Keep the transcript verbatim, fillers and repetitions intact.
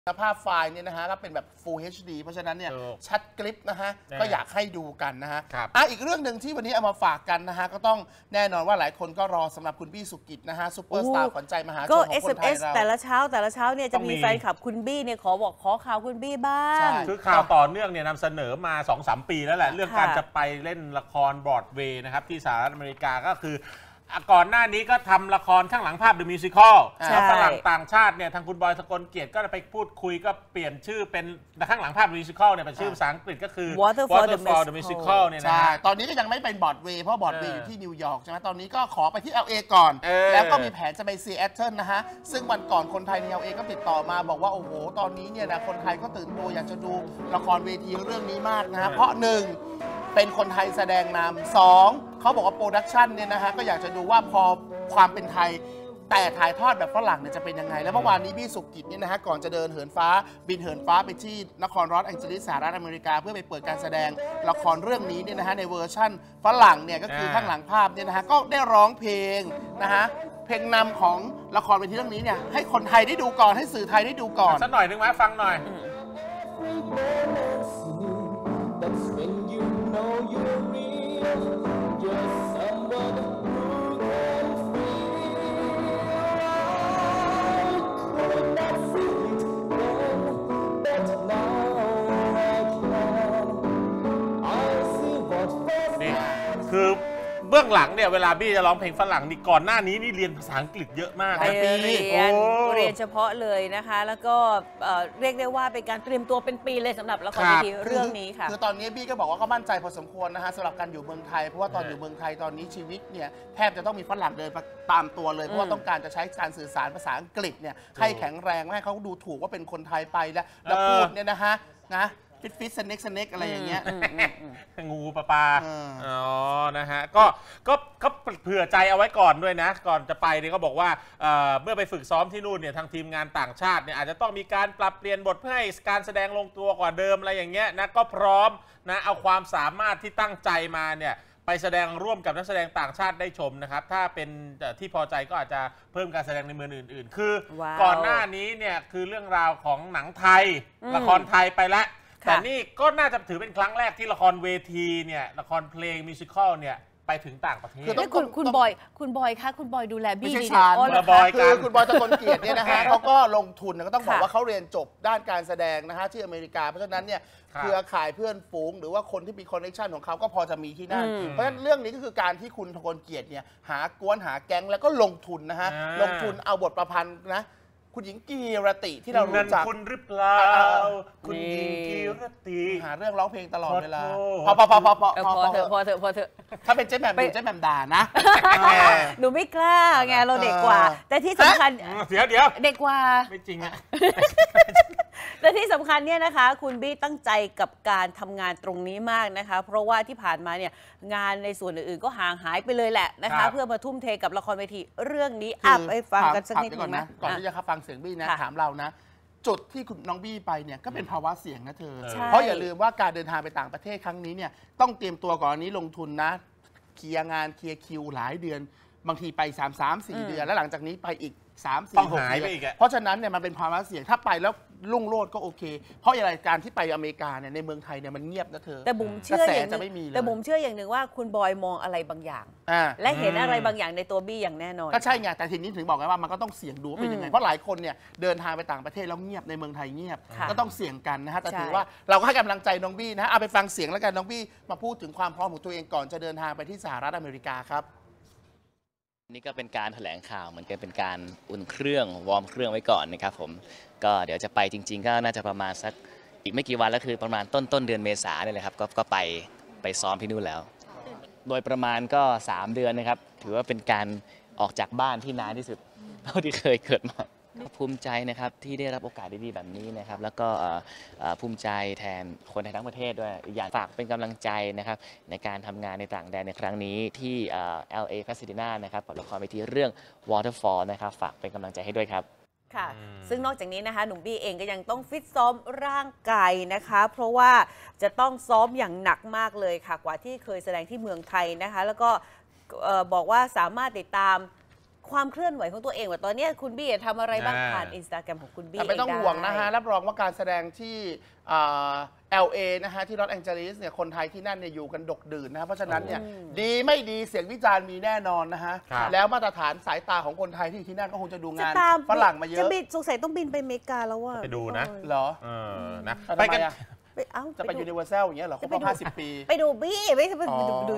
ภาพไฟล์เนี่ยนะฮะก็เป็นแบบ Full เอช ดี เพราะฉะนั้นเนี่ยชัดกริปนะฮะก็อยากให้ดูกันนะฮะอ่ะอีกเรื่องหนึ่งที่วันนี้เอามาฝากกันนะฮะก็ต้องแน่นอนว่าหลายคนก็รอสำหรับคุณบี้สุกิจนะฮะซุปเปอร์สตาร์ขวัญใจมหาชนของคนไทยเราแต่ละเช้าแต่ละเช้าเนี่ยจะมีแฟนคลับคุณบี้เนี่ยขอบอกขอข่าวคุณบี้บ้างคือข่าวต่อเนื่องเนี่ยนำเสนอมา สองสาม ปีแล้วแหละเรื่องการจะไปเล่นละครบรอดเวย์นะครับที่สหรัฐอเมริกาก็คือก่อนหน้านี้ก็ทำละครข้างหลังภาพ The Musical แล้วฝรั่งต่างชาติเนี่ยทางคุณบอยสกลเกียรติก็ไปพูดคุยก็เปลี่ยนชื่อเป็นข้างหลังภาพ The Musical เนี่ยเป็นชื่อภาษาอังกฤษก็คือ Water for the Musical เนี่ยนะตอนนี้ก็ยังไม่เป็นบอร์ดเวย์เพราะบอร์ดเวย์อยู่ที่นิวยอร์กใช่ไหมตอนนี้ก็ขอไปที่ แอล เอ ก่อนแล้วก็มีแผนจะไปซีแอตเทิลนะฮะซึ่งวันก่อนคนไทยใน แอล เอ ก็ติดต่อมาบอกว่าโอ้โหตอนนี้เนี่ยนะคนไทยก็ตื่นตัวอยากจะดูละครเวทีเรื่องนี้มากนะฮะเพราะหนึ่งเป็นคนไทยแสดงนำสองเขาบอกว่าโปรดักชันเนี่ยนะฮะก็อยากจะดูว่าพอความเป็นไทยแต่ถ่ายทอดแบบฝรั่งเนี่ยจะเป็นยังไงแล้วเมื่อวานนี้บี้สุกิจเนี่ยนะฮะก่อนจะเดินเหินฟ้าบินเหินฟ้าไปที่นครลอสแองเจลิสสหรัฐอเมริกาเพื่อไปเปิดการแสดงละครเรื่องนี้เนี่ยนะฮะในเวอร์ชั่นฝรั่งเนี่ยก็คือข้างหลังภาพเนี่ยนะฮะก็ได้ร้องเพลงนะฮะเพลงนำของละครเวทีเรื่องนี้เนี่ยให้คนไทยได้ดูก่อนให้สื่อไทยได้ดูก่อนสักหน่อยนึงไหมฟังหน่อย That's when you know you're real. You're someone who can feel. Could not feel it then, but now I can. I see what was นี่คือเบื้องหลังเนี่ยเวลาบี้จะร้องเพลงฝรั่งนี่ก่อนหน้านี้นี่เรียนภาษาอังกฤษเยอะมากไปเรียนเรียนเฉพาะเลยนะคะแล้วก็เรียกได้ว่าเป็นการเตรียมตัวเป็นปีเลยสำหรับละครเวทีเรื่องนี้ค่ะคือตอนนี้บี้ก็บอกว่าก็มั่นใจพอสมควรนะฮะสำหรับการอยู่เมืองไทยเพราะว่าตอนอยู่เมืองไทยตอนนี้ชีวิตเนี่ยแทบจะต้องมีฝรั่งเดินตามตัวเลยเพราะว่าต้องการจะใช้การสื่อสารภาษาอังกฤษเนี่ยให้แข็งแรงไม่ให้เขาดูถูกว่าเป็นคนไทยไปแล้วแล้วพูดเนี่ยนะฮะนะฟิตฟิตสเน็กสเน็กอะไรอย่างเงี้ยงูปลาปลาอ๋อนะฮะก็ก็ก็เผื่อใจเอาไว้ก่อนด้วยนะก่อนจะไปเนี่ยก็บอกว่าเมื่อไปฝึกซ้อมที่นู่นเนี่ยทางทีมงานต่างชาติเนี่ยอาจจะต้องมีการปรับเปลี่ยนบทเพื่อให้การแสดงลงตัวกว่าเดิมอะไรอย่างเงี้ยนะก็พร้อมนะเอาความสามารถที่ตั้งใจมาเนี่ยไปแสดงร่วมกับนักแสดงต่างชาติได้ชมนะครับถ้าเป็นที่พอใจก็อาจจะเพิ่มการแสดงในเมืองอื่นๆคือ wow. ก่อนหน้านี้เนี่ยคือเรื่องราวของหนังไทยละครไทยไปแล้วแต่นี่ก็น่าจะถือเป็นครั้งแรกที่ละครเวทีเนี่ยละครเพลงมิวสิควลเนี่ยไปถึงต่างประเทศคือคุณคุณบอยคุณบอยคะคุณบอยดูแลบี้ดีๆอ๋อคือคุณบอยตะกลเกียรติเนี่ยนะฮะเขาก็ลงทุนก็ต้องบอกว่าเขาเรียนจบด้านการแสดงนะฮะที่อเมริกาเพราะฉะนั้นเนี่ยเครือข่ายเพื่อนฝูงหรือว่าคนที่มีคอนเนคชันของเขาก็พอจะมีที่นั่นเพราะฉะนั้นเรื่องนี้ก็คือการที่คุณตะกลเกียรติเนี่ยหากวนหาแก๊งแล้วก็ลงทุนนะฮะลงทุนเอาบทประพันธ์นะคุณหญิงกีรติที่เรารู้จักคุณหรือเปล่าคุณหญิงกีรติหาเรื่องร้องเพลงตลอดเวลาพอพอพอพอพอพอเถอะพอเถอะพอเถอะถ้าเป็นเจ๊แหม่มเจ๊แหม่มด่านะหนูไม่กล้าไงเราเด็กกว่าแต่ที่สำคัญเดี๋ยวเดี๋ยวเด็กกว่าไม่จริงอะและที่สำคัญเนี่ยนะคะคุณบี้ตั้งใจกับการทำงานตรงนี้มากนะคะเพราะว่าที่ผ่านมาเนี่ยงานในส่วนอื่นๆก็ห่างหายไปเลยแหละนะคะเพื่อมาทุ่มเทกับละครเวทีเรื่องนี้อ่ะไปฟังกันสักนิดนึงนะก่อนที่จะฟังเสียงบี้นะถามเรานะจุดที่คุณน้องบี้ไปเนี่ยก็เป็นภาวะเสี่ยงนะเธอเพราะอย่าลืมว่าการเดินทางไปต่างประเทศครั้งนี้เนี่ยต้องเตรียมตัวก่อนนี้ลงทุนนะเคลียร์งานเคลียร์คิวหลายเดือนบางทีไปสาม สาม สี่เดือนแล้วหลังจากนี้ไปอีกสาม สี่ หกเดือนเพราะฉะนั้นเนี่ยมันเป็นภาวะเสี่ยงถ้าไปแล้วลุ่งโลดก็โอเคเพราะอะไรการที่ไปอเมริกาเนี่ยในเมืองไทยเนี่ยมันเงียบนะเธอแต่บุ๋มเชื่ออย่างนึงแต่บุ๋มเชื่ออย่างหนึ่งว่าคุณบอยมองอะไรบางอย่างและเห็นอะไรบางอย่างในตัวบี้อย่างแน่นอนก็ใช่ไงแต่ทีนี้ถึงบอกไงว่ามันก็ต้องเสี่ยงดูว่าเป็นยังไงเพราะหลายคนเนี่ยเดินทางไปต่างประเทศแล้วเงียบในเมืองไทยเงียบก็ต้องเสี่ยงกันนะฮะแต่ถือว่าเราก็ให้กำลังใจน้องบี้นะเอาไปฟังเสียงแล้วกันน้องบี้มาพูดถึงความพร้อมของตัวเองก่อนจะเดินทางไปที่สหรัฐอเมริกาครับนี่ก็เป็นการแถลงข่าวเหมือนกันเป็นการอุ่นเครื่องวอร์มเครื่องไว้ก่อนนะครับผมก็เดี๋ยวจะไปจริงๆก็น่าจะประมาณสักอีกไม่กี่วันแล้วคือประมาณต้นต้นเดือนเมษายนนี่แหละครับก็ก็ไปไปซ้อมที่นู่นแล้วโดยประมาณก็สามเดือนนะครับถือว่าเป็นการออกจากบ้านที่นานที่สุดเท่าที่เคยเกิดมาภูมิใจนะครับที่ได้รับโอกาสดีๆแบบนี้นะครับแล้วก็ภูมิใจแทนคนไทยทั้งประเทศด้วยอยากฝากเป็นกำลังใจนะครับในการทำงานในต่างแดนในครั้งนี้ที่ แอล เอ Pasadena นะครับกับละครเวทีเรื่อง Waterfall นะครับฝากเป็นกำลังใจให้ด้วยครับค่ะซึ่งนอกจากนี้นะคะหนุ่มบี้เองก็ยังต้องฟิตซ้อมร่างกายนะคะเพราะว่าจะต้องซ้อมอย่างหนักมากเลยค่ะกว่าที่เคยแสดงที่เมืองไทยนะคะแล้วก็บอกว่าสามารถติดตามความเคลื่อนไหวของตัวเองว่าตอนนี้คุณบี้ทำอะไรบ้างอ่าผ่านอินสตาแกรมของคุณบี้แต่ไม่ต้องเด้ห่วงนะฮะ รับรองว่าการแสดงที่อ่า แอล เอ นะฮะ ที่ลอสแองเจลิสเนี่ยคนไทยที่นั่นเนี่ยอยู่กันดกดื่นนะฮะเพราะฉะนั้นเนี่ยดีไม่ดีเสียงวิจารณ์มีแน่นอนนะฮะครับแล้วมาตรฐานสายตาของคนไทยที่อยู่ที่นั่นก็คงจะดูจะงานตามฝรั่งมาเยจะอะบินสงสัยต้องบินไปอเมริกาแล้วว่าไปดูนะเหรอเออนะแล้วไปทำไมกันอะไปเอ้าจะไปดูยูนิเวอร์แซลอย่างเงี้ยเหรอครบรอบห้าสิบปีไปดูบี้ไม่ใช่ไปอ๋อดู